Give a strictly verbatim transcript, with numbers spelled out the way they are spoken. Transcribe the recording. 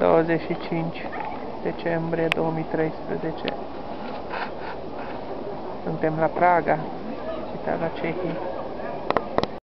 douăzeci și cinci decembrie două mii treisprezece. Suntem la Praga, capitala Cehiei.